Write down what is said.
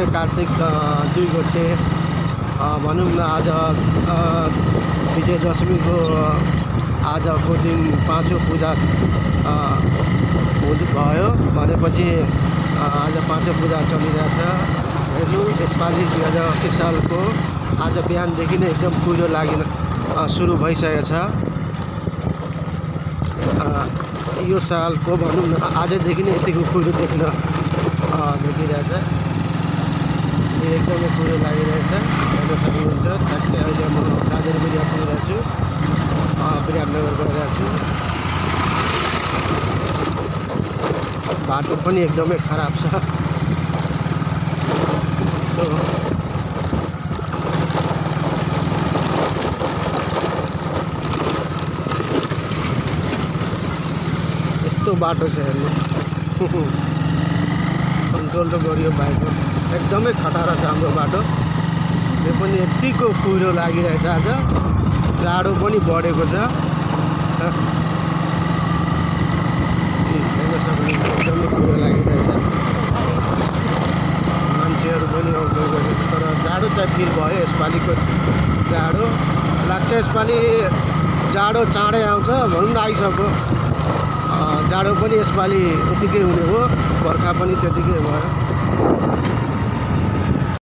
ठ्याक्कै कार्तिक 2 गते भनौँ न आज विजयदशमीको आजको दिन पाँचौँ पूजा भयो भनेपछि आज पाँचौँ पूजा चलिरहेछ। हेर्नु यसपालि 2080 सालको आज बिहानदेखि नै एकदम कुहिरो लागि सुरु भइसकेको छ। यो सालको भनौँ न आजदेखि नै यतिको कुहिरो देख्न भेटिरहेछ। एकदमै कुहिरो लागिरहेछ, हेर्न सक्नुहुन्छ। ठ्याक्कै अहिले म गाजरबेरिया पुगिरहेको छु, विराटनगर गइरहेको छु। बाटो पनि एकदमै खराब छ। यस्तो बाटो छ हेर्नु। कन्ट्रोल त गरियो बाइकमा, एकदमै खटारा छ हाम्रो बाटो। यो पनि यतिको कुहिरो लागिरहेछ। आज जाडो पनि बढेको छ। हेर्न सक्नुहुन्छ एकदमै कुहिरो लागिरहेछ। मान्छेहरू पनि आउँदै गएको, तर जाडो चाहिँ फिल भयो। यसपालिको जाडो लाग्छ, यसपालि जाडो चाँडै आउँछ भनौँ न, आइसक्यो। जाडो पनि यसपालि यतिकै हुने हो, बर्खा पनि त्यतिकै भयो।